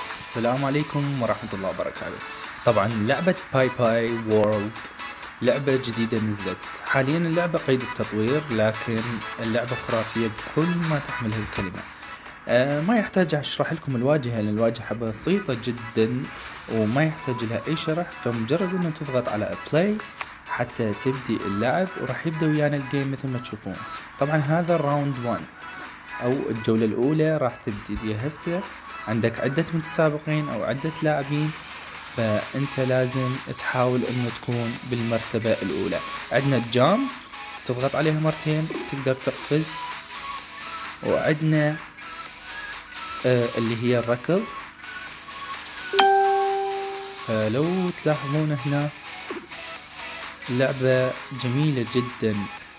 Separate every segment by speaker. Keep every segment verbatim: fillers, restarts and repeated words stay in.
Speaker 1: السلام عليكم ورحمة الله وبركاته. طبعا لعبة باي باي وورلد لعبة جديدة نزلت حاليا. اللعبة قيد التطوير، لكن اللعبة خرافية بكل ما تحمله الكلمة. آه ما يحتاج اشرح لكم الواجهة، لان الواجهة بسيطة جدا وما يحتاج لها اي شرح. فمجرد انه تضغط على بلاي حتى تبدي اللعب، وراح يبدأ ويانا الجيم مثل ما تشوفون. طبعا هذا راوند واحد او الجولة الاولى راح تبتدي هسه. عندك عدة متسابقين او عدة لاعبين، فانت لازم تحاول انه تكون بالمرتبة الاولى. عندنا الجام تضغط عليها مرتين تقدر تقفز، وعندنا آه اللي هي الركض. فلو تلاحظون هنا اللعبة جميلة جدا.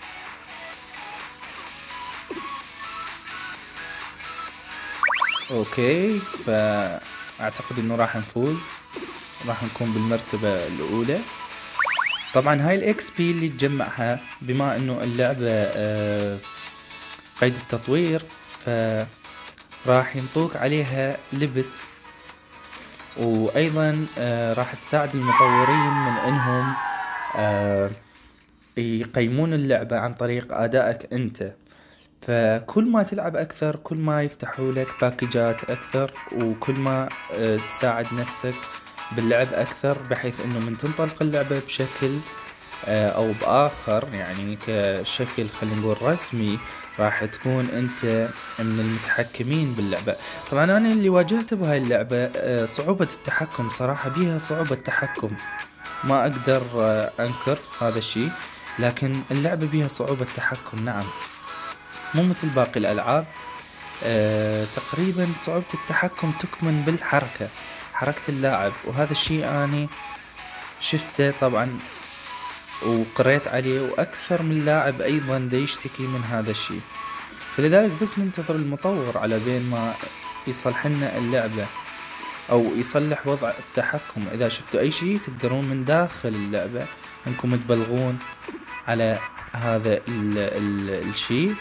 Speaker 1: اوكي، فاعتقد انه راح نفوز، راح نكون بالمرتبة الاولى. طبعا هاي الاكس بي اللي تجمعها بما انه اللعبة آه قيد التطوير، فراح ينطوك عليها لبس، وايضا آه راح تساعد المطورين من انهم آه يقيمون اللعبة عن طريق ادائك انت. فكل ما تلعب اكثر كل ما يفتحوا لك باكجات اكثر، وكل ما اه تساعد نفسك باللعب اكثر، بحيث انه من تنطلق اللعبة بشكل اه او باخر، يعني كشكل خلينا نقول رسمي، راح تكون انت من المتحكمين باللعبة. طبعا انا اللي واجهته بهاي اللعبة اه صعوبة التحكم، صراحة بيها صعوبة تحكم، ما اقدر اه انكر هذا الشيء، لكن اللعبة بيها صعوبة تحكم نعم، مو مثل باقي الألعاب. أه تقريبا صعوبة التحكم تكمن بالحركة، حركة اللاعب، وهذا الشيء أنا شفته طبعا وقريت عليه، وأكثر من لاعب أيضا دا يشتكي من هذا الشيء. فلذلك بس ننتظر المطور على بين ما يصلح لنا اللعبة أو يصلح وضع التحكم. إذا شفتوا أي شيء تقدرون من داخل اللعبة أنكم تبلغون على هذا ال ال الشيء.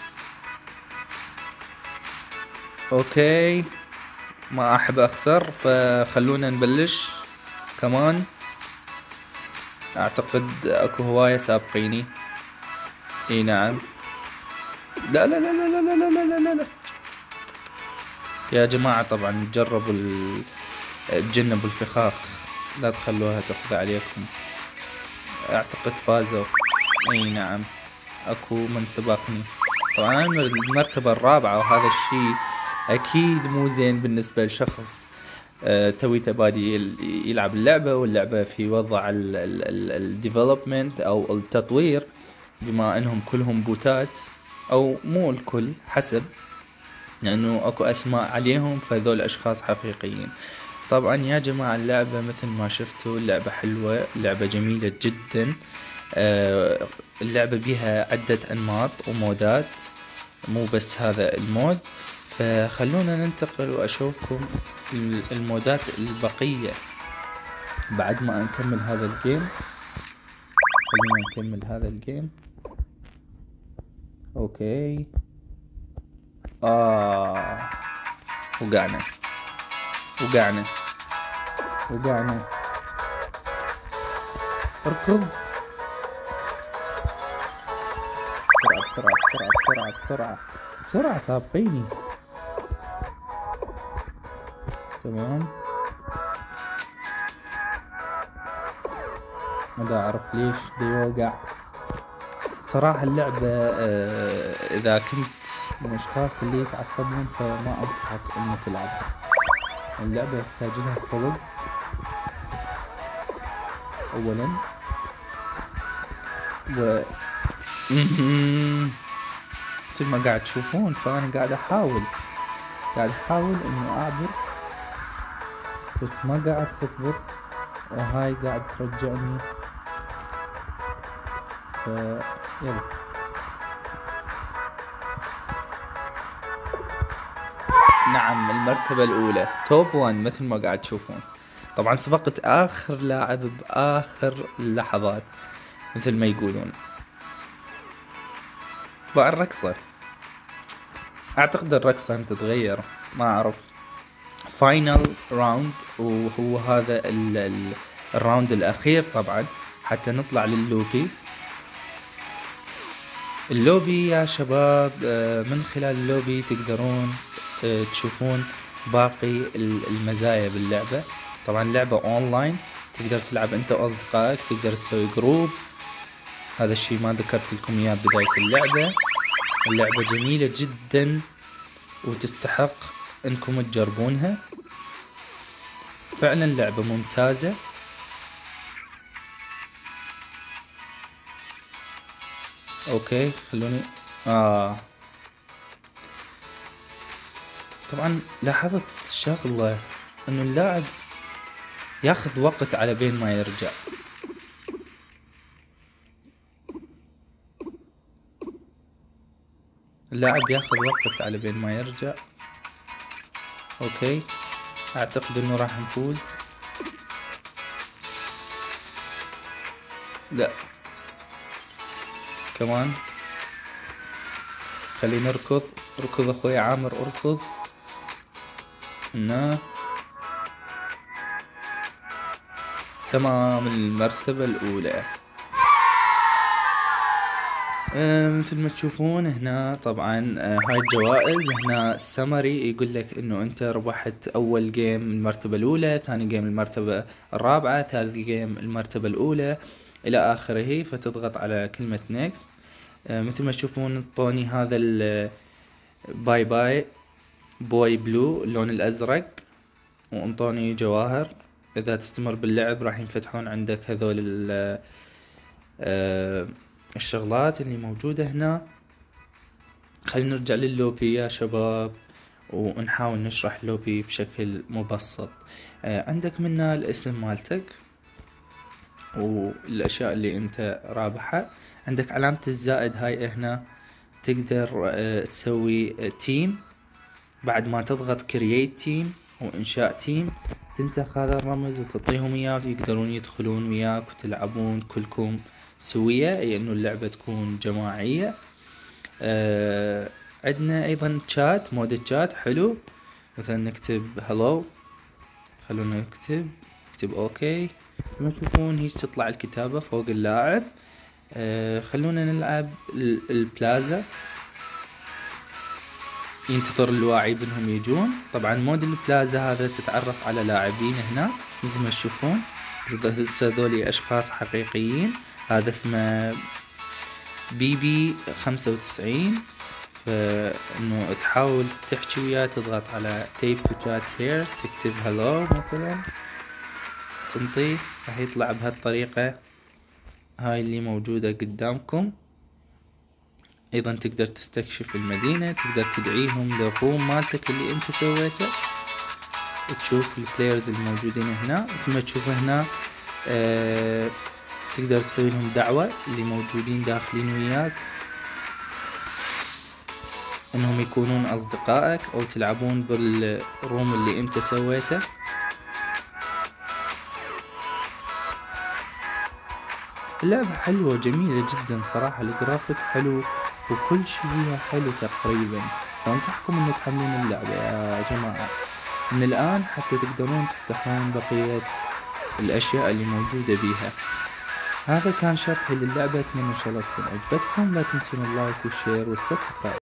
Speaker 1: اوكي، ما احب اخسر، فخلونا نبلش كمان. اعتقد اكو هواية سابقيني. اي نعم. لا لا لا لا لا لا لا لا لا لا. يا جماعة طبعا جربوا ال... تجنبوا الفخاخ، لا تخلوها تقضي عليكم. اعتقد فازوا. اي نعم، اكو من سبقني. طبعا انا المرتبة الرابعة، وهذا الشيء اكيد مو زين بالنسبة لشخص أه تويته بادي يلعب اللعبة، واللعبة في وضع الديفلوبمنت او التطوير، بما انهم كلهم بوتات، او مو الكل حسب، لانه اكو اسماء عليهم، فذول اشخاص حقيقيين. طبعا يا جماعة اللعبة مثل ما شفتوا اللعبة حلوة، اللعبة جميلة جدا. أه اللعبة بها عدة انماط ومودات، مو بس هذا المود. فخلونا ننتقل واشوفكم المودات البقية بعد ما نكمل هذا الجيم. خلونا نكمل هذا الجيم. اوكي. اه وقعنا وقعنا وقعنا. اركض بسرعة بسرعة بسرعة بسرعة بسرعة بسرعة، سابقيني. تمام، ما دا اعرف ليش دا يوقع. صراحة اللعبة آه اذا كنت من الاشخاص اللي يتعصبون، فما انصحك انه تلعب. اللعبة يحتاج لها خلق اولا، و مثل ما قاعد تشوفون، فانا قاعد احاول قاعد احاول انه اعبر، بس ما قاعد تضبط، وهاي قاعد ترجعني. ف يلا نعم، المرتبة الاولى توب وان مثل ما قاعد تشوفون. طبعا سبقت اخر لاعب باخر اللحظات مثل ما يقولون. بقى الرقصة، اعتقد الرقصة انت تتغير، ما اعرف، فاينل راوند، وهو هذا ال ال الراوند الاخير طبعا حتى نطلع لللوبي. اللوبي يا شباب من خلال اللوبي تقدرون تشوفون باقي المزايا باللعبة. طبعا اللعبة اونلاين، تقدر تلعب انت واصدقائك، تقدر تسوي جروب. هذا الشي ما ذكرت لكم اياه بداية اللعبة. اللعبة جميلة جدا وتستحق انكم تجربونها، فعلا لعبة ممتازة. اوكي خلوني اه طبعا لاحظت شغلة انه اللاعب ياخذ وقت على بين ما يرجع. اللاعب ياخذ وقت على بين ما يرجع. اوكي اعتقد انه راح نفوز. لا كمان، خلينا نركض. اركض اخوي عامر اركض. هنا تمام، المرتبة الاولى. آه مثل ما تشوفون هنا طبعا آه هاي الجوائز. هنا السمري يقول لك انه انت ربحت اول جيم المرتبة الاولى، ثاني جيم المرتبة الرابعة، ثالث جيم المرتبة الاولى الى اخره. فتضغط على كلمة نيكست. آه مثل ما تشوفون طوني هذا الباي باي بوي بلو اللون الازرق، وانطوني جواهر. اذا تستمر باللعب راح ينفتحون عندك هذول آه الشغلات اللي موجودة هنا. خلينا نرجع لللوبي يا شباب ونحاول نشرح اللوبي بشكل مبسط. آه عندك منا الاسم مالتك والاشياء اللي انت رابحها. عندك علامة الزائد هاي هنا، تقدر آه تسوي آه تيم. بعد ما تضغط كرييت تيم وانشاء تيم، تنسخ هذا الرمز وتعطيهم اياه، يقدرون يدخلون وياك وتلعبون كلكم سوية، اي انه اللعبة تكون جماعية. آه عندنا ايضا تشات، مود التشات حلو. مثلا نكتب هلو، خلونا نكتب نكتب اوكي. كما تشوفون هيك تطلع الكتابة فوق اللاعب. آه خلونا نلعب البلازا، ينتظر الواعي بانهم يجون. طبعا مود البلازا هذا تتعرف على لاعبين هنا مثل ما تشوفون، هذول اشخاص حقيقيين. هذا اسمه بي بي خمسة وتسعين. فانه تحاول تحكي وياه تضغط على تيب تو شات هير، تكتب هلو مثلا، تنطيه راح يطلع بهالطريقة هاي اللي موجودة قدامكم. ايضا تقدر تستكشف المدينة، تقدر تدعيهم للروم مالتك اللي انت سويته، وتشوف البلايرز الموجودين هنا. مثل ما تشوف هنا آه تقدر تسوي لهم دعوة اللي موجودين داخلين وياك انهم يكونون اصدقائك او تلعبون بالروم اللي انت سويته. اللعبة حلوة جميلة جدا صراحة، الجرافيك حلو وكل شي فيها حلو تقريبا. فانصحكم انه تحملون اللعبة يا جماعة من الان حتى تقدرون تفتحون بقية الاشياء اللي موجودة بيها. هذا كان شرحي للعبة، اتمنى ان شاء الله تكون عجبتكم. لا تنسون اللايك والشير والسبسكرايب.